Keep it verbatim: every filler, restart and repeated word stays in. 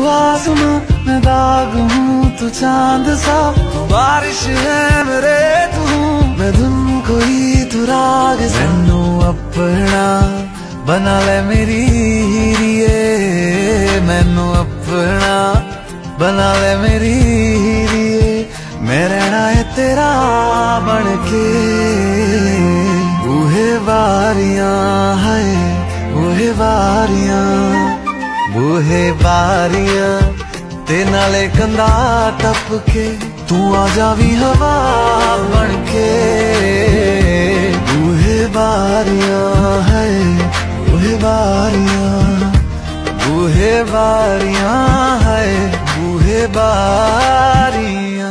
आसमां मैं दाग हूँ, तू चांद सा, तू बारिश है मेरे तू, मैं धुन कोई तू राग सा। मैनू अपना बना ले मेरी हीरिए, मैनू अपना बना ले मेरी हीरिए, मैं रहना है तेरा बन के। बूहे बारियां है बूहे बारियां, बूहे बारियां ते नाले कंधा टप के, तू आ जावी हवा बन के। बूहे बारियां है बूहे बारियां, बूहे बारियां है बूहे बारियां।